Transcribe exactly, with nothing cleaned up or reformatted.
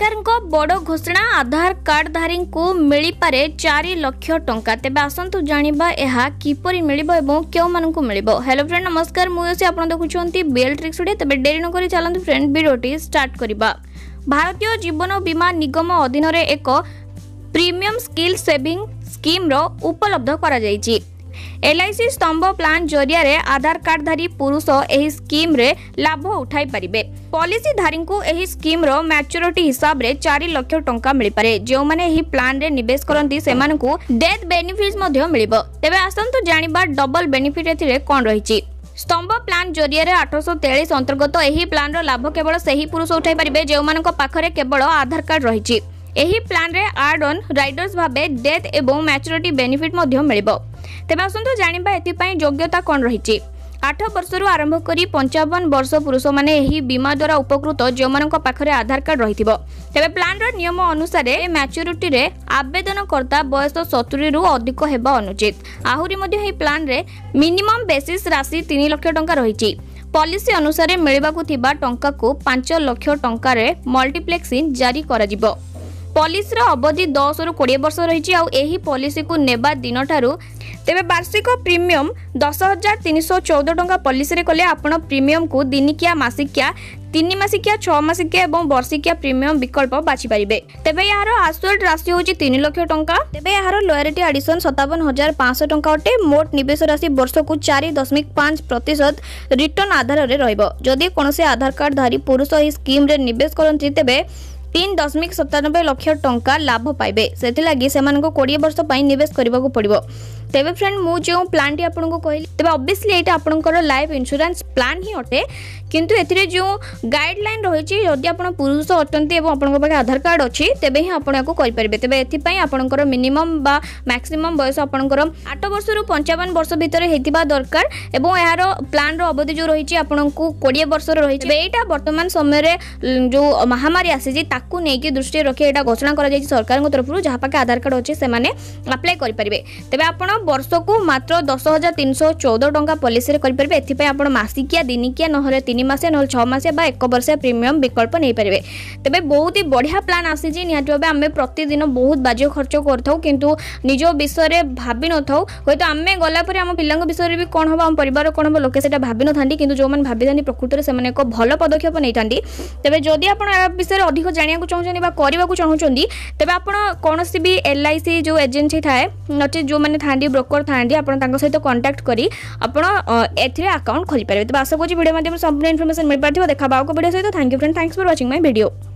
सरकार को बड़ घोषणा आधार कार्डधारी को मिल पारे चार लाख टंका। तेबे आसंतु जानिबा एहा किपरि मिलिबो एवं केउ मानकु मिलिबो। हेलो फ्रेंड नमस्कार, मुयसी आपण देखुछंती बेल ट्रिक्स वीडियो। तेबे डेरी न करी चलंतु फ्रेंड वीडियोटी स्टार्ट करिबा। भारतीय जीवन बीमा निगम अधीन रे एक प्रीमियम स्किल सेविंग स्कीम रो उपलब्ध करा जायछि। एलआईसी स्तंभ प्लान जरिया रे आधार कार्डधारी पुरुष एही स्कीम रे लाभ उठाई परिबे। पॉलिसी धारी को एही स्कीम रो मैच्योरिटी हिसाब रे चार लाख टंका मिल पारे। जो माने एही प्लान रे निवेश करंती सेमान को डेथ बेनिफिट्स मध्ये मिलिबो। तेबे आसंतु जानिबा डबल बेनिफिट एथिरे कोन रहिछि। स्तंभ प्लान जरिया रे आठ सौ तेईस अंतर्गत एही प्लान रो लाभ केवल सेही पुरुष उठाई परिबे जे मानक पाखरे केवल आधार कार्ड रहिछि। एही प्लान रे एड ऑन राइडर्स भाबे डेथ एवं मैच्योरिटी बेनिफिट मध्ये मिलिबो। तेबे आसंतु जानिबा एथि पई योग्यता कोन रहिछि। आठ वर्ष रु आरंभ करी पचपन वर्ष पुरुष माने एही बीमा द्वारा उपकृत जो मानक पाखरे आधार कार्ड रहिथिबो। तेबे प्लान रो नियम अनुसार मैच्योरिटी रे आवेदन करता बयस सत्तर रु अधिक हेबा अनुचित। आहुरी मध्ये एही प्लान रे मिनिमम बेसिस राशि तीन लाख टंका रहिछि। पॉलिसी अनुसार मिलबाकू थिबा टंका को पांच लाख टंका रे मल्टीप्लेक्सिंग जारी करा जिवो। पॉलिसी रो अवधि दस रु बीस वर्ष रही। एही पॉलिसी को नेबा दिन ठारू तेबे वार्षिक प्रीमियम दस हजार तीन सौ चौदह टंका पॉलिसी रे कले आपण प्रीमियम को दिनिकिया मासिकिया तीन मासिकिया छह मासिकिया एवं वर्षिकिया प्रीमियम विकल्प बाछि परिबे। तेबे यार आसुएट राशि होची तीन लाख टंका। तेबे यार लॉयल्टी एडिशन सत्तावन हजार पाँच सौ टंका अटे। मोट निवेश राशि वर्ष को चार दशमिक पाँच प्रतिशत रिटर्न आधार रे रहइबो। जदि कोनोसे आधार कार्ड धारी पुरुष एही स्कीम रे निवेश करंती तेबे तीन दशमिक सत्तानबे लाख टंका लाभ पाइबे। सेति लागि सेमान को बीस वर्ष पई निवेश करबाको पड़िबो। तेबे फ्रेंड मु जो प्लान टी आपन को कहली तेबे ऑब्वियसली एटा आपनकर लाइफ इंश्योरेंस प्लान ही अटे, किंतु एथिरे जो गाइडलाइन रहिछि जदि आपन पुरुष अटंती एवं आपन पाखे आधार कार्ड अछि तेबे ही आपन को करि परिबे। तेबे एथि पई आपनकर मिनिमम बा मैक्सिमम बयस आपनकर आठ वर्ष रु पचपन वर्ष भितर हेतिबा दरकार एवं यार प्लान रो अवधि जो रहिछि आपन को बीस वर्ष रहिछि। तेबे एटा वर्तमान समय रे जो महामारी आसी ताकू नेकी दृष्टि रखि एटा घोषणा करा जायछि सरकार तरफ जहाँ पाखे आधार कार्ड अछि से माने अप्लाई करि परिबे। तेबे आपण वर्ष को मात्र दस हजार तीन सौ चौदह टंका पॉलिसी रे करि परिबे। एथि पई आपण मासिकिया दिनिकिया नहले तीन मास नहले छह मास बा एक वर्ष प्रीमियम विकल्प नै परिबे। तेबे बहुत ही बढ़िया प्लान आसी जे निहाती भाबे आमे प्रतिदिन बहुत बाजे खर्च करथौ किंतु निजो विषय रे भाबी नथौ। होयतो आमे गला परे हम पिल्लांग विषय रे भी कोन हबा हम परिवार कोन हबा लोके सेटा भाबी नथांडी, किंतु जो मन भाबी थांडी प्रकृति रे से माने एक भलो पदक्षेप नै थांडी। तेबे जदि आपण आ विषय रे अधिक जानिया को चाहछनी बा करबा को चाहछनी तेबे आपण कोनोसी भी एलआईसी जो एजेंसी थाए नचे जो माने थांडी ब्रोकर थांडी आपण तांको सहित कांटेक्ट करी आपण एथिरे अकाउंट खोली पारे। तेबे आशा करछि वीडियो माध्यम संपूर्ण इन्फॉर्मेशन मिल पाथिबो। देखा बाको वीडियो सहित। Thank you friend, thanks for watching my video.